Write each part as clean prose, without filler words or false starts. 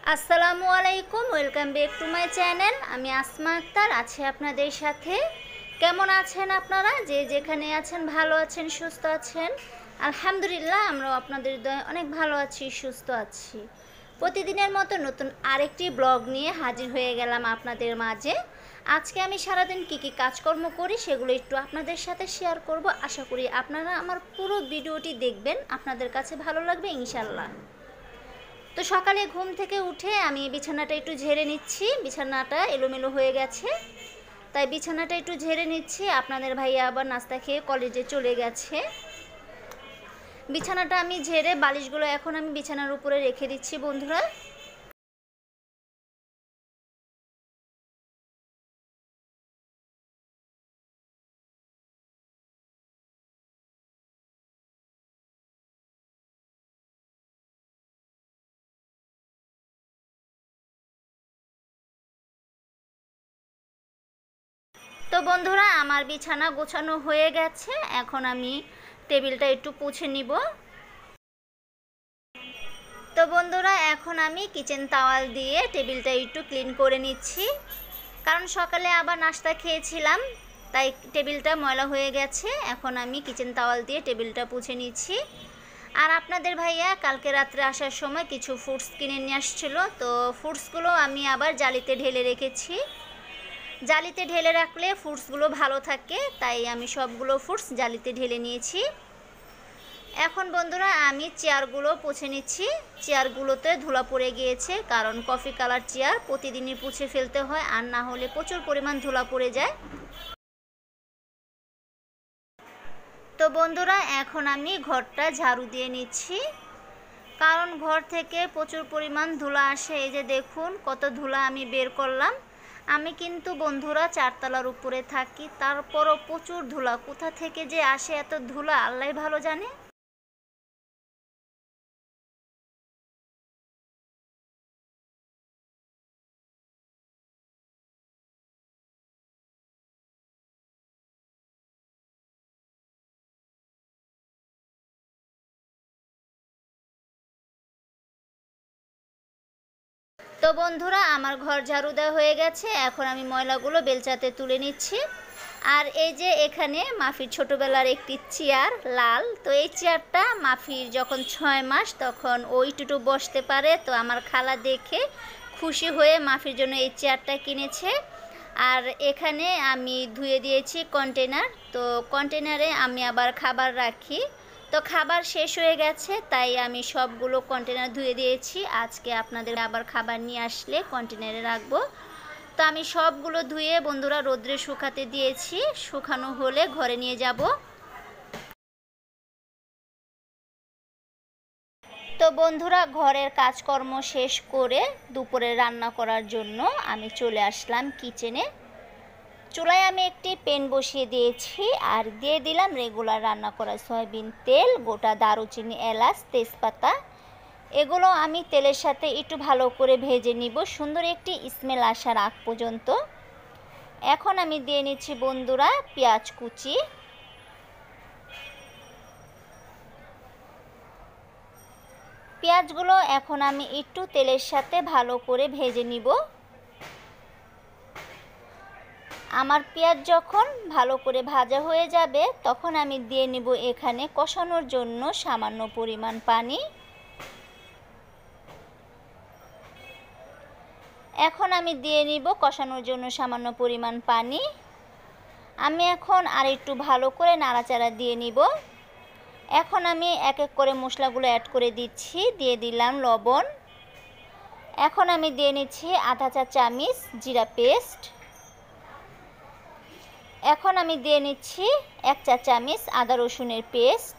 আসসালামু আলাইকুম, welcome back to my channel. আমি আসমা আক্তার আছি আপনাদের সাথে। কেমন আছেন আপনারা? যে যেখানে আছেন ভালো আছেন, সুস্থ আছেন? আলহামদুলিল্লাহ, আমরাও আপনাদের দয়ায় অনেক ভালো আছি, সুস্থ আছি। প্রতিদিনের মতো নতুন আরেকটি ব্লগ নিয়ে হাজির হয়ে গেলাম আপনাদের মাঝে। আজকে আমি সারাদিন কী কী কাজকর্ম করি সেগুলো একটু আপনাদের সাথে শেয়ার করব। আশা করি আপনারা আমার পুরো ভিডিওটি দেখবেন, আপনাদের কাছে ভালো লাগবে ইনশাল্লাহ। তো সকালে ঘুম থেকে উঠে আমি বিছানাটা একটু ঝেড়ে নিচ্ছি। বিছানাটা এলোমেলো হয়ে গেছে, তাই বিছানাটা একটু ঝেড়ে নিচ্ছি। আপনাদের ভাইয়া আবার নাস্তা খেয়ে কলেজে চলে গেছে। বিছানাটা আমি ঝেড়ে বালিশগুলো এখন আমি বিছানার উপরে রেখে দিচ্ছি বন্ধুরা। তো বন্ধুরা, আমার বিছানা গোছানো হয়ে গেছে। এখন আমি টেবিলটা একটু পুছে নিব। তো বন্ধুরা, এখন আমি কিচেন তাওয়াল দিয়ে টেবিলটা একটু ক্লিন করে নিচ্ছি, কারণ সকালে আবার নাস্তা খেয়েছিলাম, তাই টেবিলটা ময়লা হয়ে গেছে। এখন আমি কিচেন তাওয়াল দিয়ে টেবিলটা পুছে নিচ্ছি। আর আপনাদের ভাইয়া কালকে রাত্রে আসার সময় কিছু ফ্রুটস কিনে নিয়ে আসছিল, তো ফ্রুটসগুলো আমি আবার জালিতে ঢেলে রেখেছি। জালিতে ঢেলে রাখলে ফ্রুটসগুলো ভালো থাকে, তাই আমি সবগুলো ফ্রুটস জালিতে ঢেলে নিয়েছি। এখন বন্ধুরা আমি চেয়ারগুলো পুছে নিচ্ছি। চেয়ারগুলোতে ধুলা পড়ে গিয়েছে, কারণ কফি কালার চেয়ার প্রতিদিনই পুছে ফেলতে হয়, আর না হলে প্রচুর পরিমাণ ধুলা পড়ে যায়। তো বন্ধুরা, এখন আমি ঘরটা ঝাড়ু দিয়ে নিচ্ছি, কারণ ঘর থেকে প্রচুর পরিমাণ ধুলা আসে। এই যে দেখুন কত ধুলা আমি বের করলাম। আমি কিন্তু বন্ধুরা 4 তলার উপরে থাকি, তারপরও প্রচুর ধুলা। কোথা থেকে যে আসে এত ধুলা আল্লাহই ভালো জানে। তো বন্ধুরা, আমার ঘর ঝাড়ু দেওয়া হয়ে গেছে। এখন আমি ময়লাগুলো বেলচাতে তুলে নিচ্ছি। আর এই যে এখানে মাফির ছোটোবেলার একটি চেয়ার লাল, তো এই চেয়ারটা মাফির যখন 6 মাস তখন ওইটুকু বসতে পারে, তো আমার খালা দেখে খুশি হয়ে মাফির জন্য এই চেয়ারটা কিনেছে। আর এখানে আমি ধুয়ে দিয়েছি কন্টেনার, তো কন্টেনারে আমি আবার খাবার রাখি। তো খাবার শেষ হয়ে গেছে, তাই আমি সবগুলো কন্টেনার ধুয়ে দিয়েছি। আজকে আপনাদের আবার খাবার নিয়ে আসলে কন্টেনারে রাখবো। তো আমি সবগুলো ধুয়ে বন্ধুরা রোদ্রে শুকাতে দিয়েছি, শুকানো হলে ঘরে নিয়ে যাব। তো বন্ধুরা, ঘরের কাজকর্ম শেষ করে দুপুরে রান্না করার জন্য আমি চলে আসলাম কিচেনে। চুলায় আমি একটি প্যান বসিয়ে দিয়েছি, আর দিয়ে দিলাম রেগুলার রান্না করা সয়াবিন তেল, গোটা দারুচিনি, এলাচ, তেজপাতা। এগুলো আমি তেলের সাথে একটু ভালো করে ভেজে নিব, সুন্দর একটি স্মেল আসার আগ পর্যন্ত। এখন আমি দিয়ে নিচ্ছি বন্ধুরা পেঁয়াজ কুচি। পেঁয়াজগুলো এখন আমি একটু তেলের সাথে ভালো করে ভেজে নিব। আমার পেঁয়াজ যখন ভালো করে ভাজা হয়ে যাবে, তখন আমি দিয়ে নিব এখানে কষানোর জন্য সামান্য পরিমাণ পানি। এখন আমি দিয়ে নিব কষানোর জন্য সামান্য পরিমাণ পানি। আমি এখন আর একটু ভালো করে নাড়াচাড়া দিয়ে নিব। এখন আমি এক এক করে মশলাগুলো অ্যাড করে দিচ্ছি। দিয়ে দিলাম লবণ। এখন আমি দিয়ে নিচ্ছি আধা চা চামচ জিরা পেস্ট। এখন আমি দিয়ে নিচ্ছি 1 চা চামচ আদা রসুনের পেস্ট।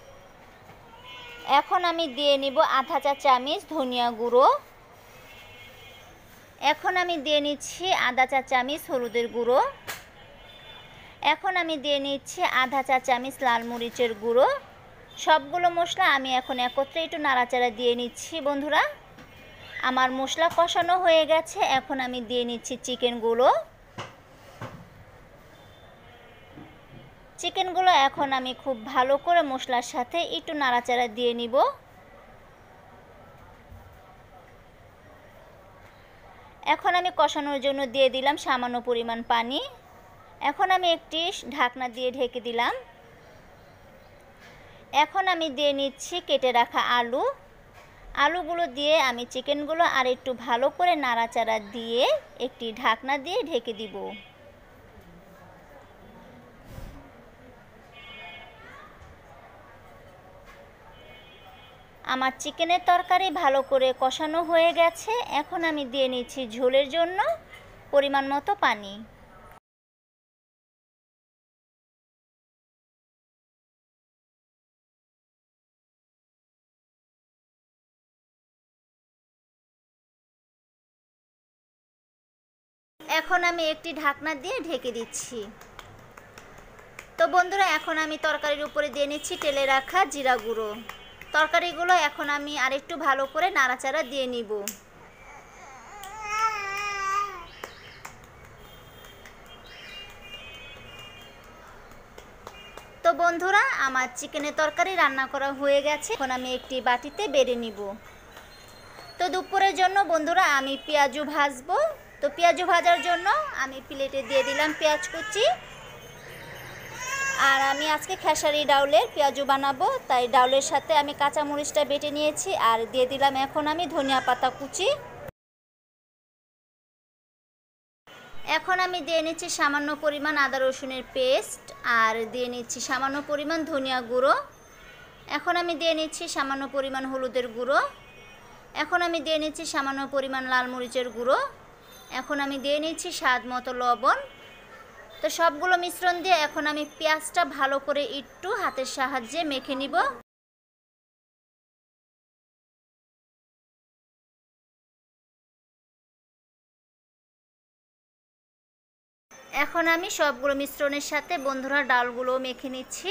এখন আমি দিয়ে নিব আধা চা চামচ ধনিয়া গুঁড়ো। এখন আমি দিয়ে নিচ্ছি আধা চা চামচ হলুদের গুঁড়ো। এখন আমি দিয়ে নিচ্ছি আধা চা চামচ লাল মরিচের গুঁড়ো। সবগুলো মশলা আমি এখন একত্রে একটু নাড়াচাড়া দিয়ে নিচ্ছি বন্ধুরা। আমার মশলা কষানো হয়ে গেছে। এখন আমি দিয়ে নিচ্ছি চিকেনগুলো। চিকেনগুলো এখন আমি খুব ভালো করে মশলার সাথে একটু নাড়াচাড়া দিয়ে নিব। এখন আমি কষানোর জন্য দিয়ে দিলাম সামান্য পরিমাণ পানি। এখন আমি একটি ঢাকনা দিয়ে ঢেকে দিলাম। এখন আমি দিয়ে নিচ্ছি কেটে রাখা আলু। আলুগুলো দিয়ে আমি চিকেনগুলো আর একটু ভালো করে নাড়াচাড়া দিয়ে একটি ঢাকনা দিয়ে ঢেকে দিব। আমার চিকেনের তরকারি ভালো করে কষানো হয়ে গেছে। এখন আমি দিয়ে নিচ্ছি ঝোলের জন্য পরিমাণ মতো পানি। এখন আমি একটি ঢাকনা দিয়ে ঢেকে দিচ্ছি। তো বন্ধুরা, এখন আমি তরকারির উপরে দিয়ে নিচ্ছি টেলে রাখা জিরা গুঁড়ো। তরকারিগুলো এখন আমি আরেকটু ভালো করে নাড়াচাড়া দিয়ে নিব। তো বন্ধুরা, আমার চিকেনের তরকারি রান্না করা হয়ে গেছে। এখন আমি একটি বাটিতে বেড়ে নিব। তো দুপুরের জন্য বন্ধুরা আমি পেঁয়াজু ভাজবো। তো পেঁয়াজু ভাজার জন্য আমি প্লেটে দিয়ে দিলাম পেঁয়াজ কুচি। আর আমি আজকে খেসারি ডাউলের পেঁয়াজু বানাবো, তাই ডাউলের সাথে আমি কাঁচামরিচটা বেটে নিয়েছি আর দিয়ে দিলাম এখন আমি ধনিয়া পাতা কুচি। এখন আমি দিয়ে নিচ্ছি সামান্য পরিমাণ আদা রসুনের পেস্ট আর দিয়ে নিচ্ছি সামান্য পরিমাণ ধনিয়া গুঁড়ো। এখন আমি দিয়ে নিচ্ছি সামান্য পরিমাণ হলুদের গুঁড়ো। এখন আমি দিয়ে নিচ্ছি সামান্য পরিমাণ লাল মরিচের গুঁড়ো। এখন আমি দিয়ে নিচ্ছি স্বাদ মতো লবণ। তো সবগুলো মিশ্রণ দিয়ে এখন আমি পেঁয়াজটা ভালো করে একটু হাতের সাহায্যে মেখে নিব। এখন আমি সবগুলো মিশ্রণের সাথে বন্ধুরা ডালগুলো মেখে নিচ্ছি।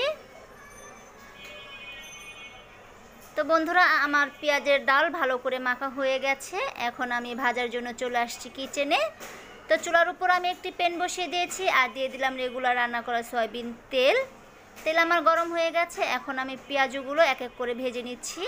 তো বন্ধুরা, আমার পেঁয়াজের ডাল ভালো করে মাখা হয়ে গেছে। এখন আমি ভাজার জন্য চলে আসছি কিচেনে। তো চুলার উপর আমি একটি প্যান বসিয়ে দিয়েছি আর দিয়ে দিলাম রেগুলার রান্না করা সয়াবিন তেল। তেল আমার গরম হয়ে গেছে। এখন আমি পেঁয়াজগুলো এক এক করে ভেজে নিচ্ছি।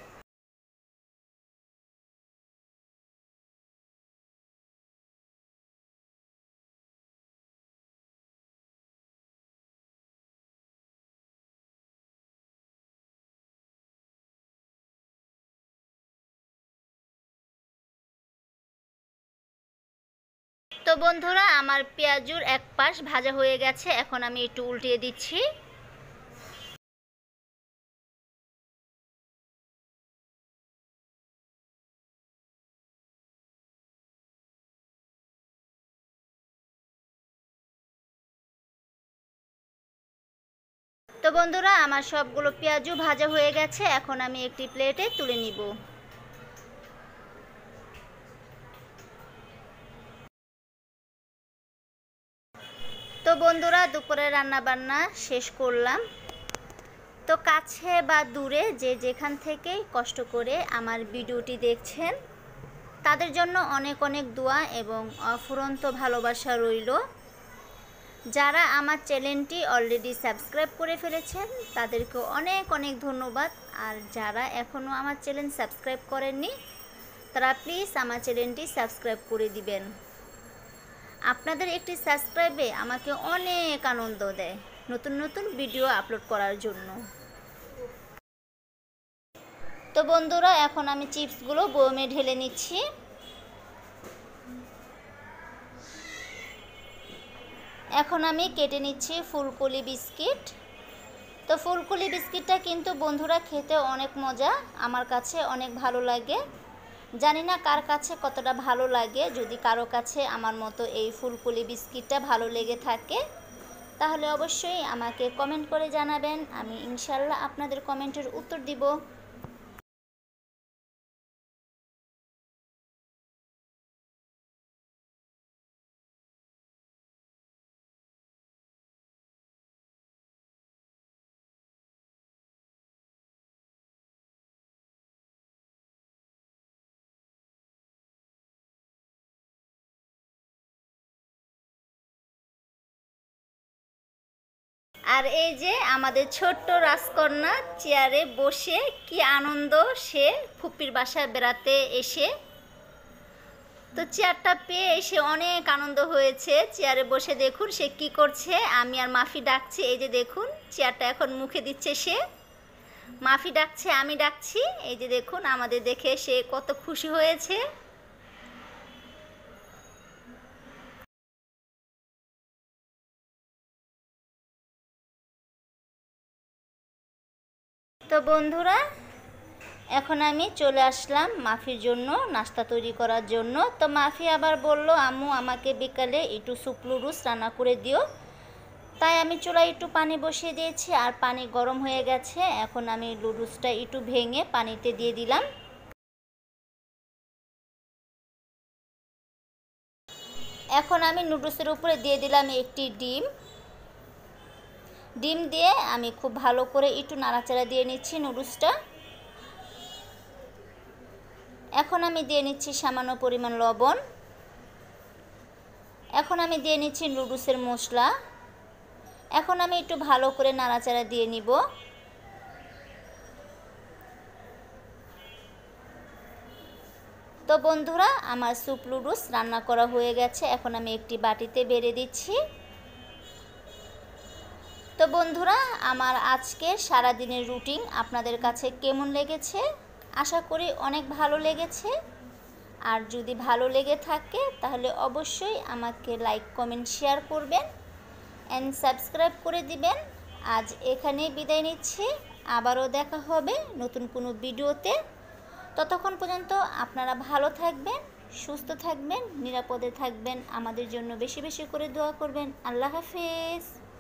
তো বন্ধুরা, আমার পেঁয়াজুর এক পাশ ভাজা হয়ে গেছে। এখন আমি একটু উল্টিয়ে দিচ্ছি। তো বন্ধুরা, আমার সবগুলো পেঁয়াজু ভাজা হয়ে গেছে। এখন আমি একটি প্লেটে তুলে নিব। তো বন্ধুরা, দুপুরে রান্না বান্না শেষ করলাম। তো কাছে বা দূরে যে যেখান থেকে কষ্ট করে আমার ভিডিওটি দেখছেন তাদের জন্য অনেক অনেক দোয়া এবং অফুরন্ত ভালোবাসা রইল। যারা আমার চ্যানেলটি অলরেডি সাবস্ক্রাইব করে ফেলেছেন তাদেরকে অনেক অনেক ধন্যবাদ। আর যারা এখনও আমার চ্যানেল সাবস্ক্রাইব করেননি তারা প্লিজ আমার চ্যানেলটি সাবস্ক্রাইব করে দিবেন। আপনাদের একটি সাবস্ক্রাইবে আমাকে অনেক আনন্দ দেয় নতুন নতুন ভিডিও আপলোড করার জন্য। তো বন্ধুরা, এখন আমি চিপসগুলো বয়মে ঢেলে নিচ্ছি। এখন আমি কেটে নিচ্ছি ফুলকলি বিস্কিট। তো ফুলকলি বিস্কিটটা কিন্তু বন্ধুরা খেতে অনেক মজা, আমার কাছে অনেক ভালো লাগে। জানি না কার কাছে কতটা ভালো লাগে। যদি কারো কাছে আমার মতো এই ফুলকলি বিস্কিটটা ভালো লেগে থাকে তাহলে অবশ্যই আমাকে কমেন্ট করে জানাবেন। আমি ইনশাল্লাহ আপনাদের কমেন্টের উত্তর দিব। আর এই যে আমাদের ছোট্ট রাজকন্যা চেয়ারে বসে কি আনন্দ সে ফুপির বাসায় বেড়াতে এসে। তো চেয়ারটা পেয়ে সে অনেক আনন্দ হয়েছে। চেয়ারে বসে দেখুন সে কি করছে, আমি আর মাফি ডাকছি। এই যে দেখুন চেয়ারটা এখন মুখে দিচ্ছে সে। মাফি ডাকছে, আমি ডাকছি। এই যে দেখুন আমাদের দেখে সে কত খুশি হয়েছে। তো বন্ধুরা, এখন আমি চলে আসলাম মাফির জন্য নাস্তা তৈরি করার জন্য। তো মাফি আবার বলল, আম্মু আমাকে বিকালে একটু স্যুপ নুডলস রান্না করে দিও। তাই আমি চুলায় একটু পানি বসিয়ে দিয়েছি, আর পানি গরম হয়ে গেছে। এখন আমি নুডলসটা একটু ভেঙে পানিতে দিয়ে দিলাম। এখন আমি নুডলসের উপরে দিয়ে দিলাম একটি ডিম। ডিম দিয়ে আমি খুব ভালো করে একটু নাড়াচাড়া দিয়ে নিচ্ছি নুডলসটা। এখন আমি দিয়ে নিচ্ছি সামান্য পরিমাণ লবণ। এখন আমি দিয়ে নিচ্ছি নুডলসের মশলা। এখন আমি একটু ভালো করে নাড়াচাড়া দিয়ে নিব। তো বন্ধুরা, আমার স্যুপ নুডলস রান্না করা হয়ে গেছে। এখন আমি একটি বাটিতে বেড়ে দিচ্ছি। তো বন্ধুরা, আমার আজকের সারাদিনের রুটিন আপনাদের কাছে কেমন লেগেছে? আশা করি অনেক ভালো লেগেছে। আর যদি ভালো লেগে থাকে তাহলে অবশ্যই আমাকে লাইক কমেন্ট শেয়ার করবেন অ্যান্ড সাবস্ক্রাইব করে দিবেন। আজ এখানেই বিদায় নিচ্ছি। আবারও দেখা হবে নতুন কোনো ভিডিওতে। ততক্ষণ পর্যন্ত আপনারা ভালো থাকবেন, সুস্থ থাকবেন, নিরাপদে থাকবেন। আমাদের জন্য বেশি বেশি করে দোয়া করবেন। আল্লাহ হাফেজ।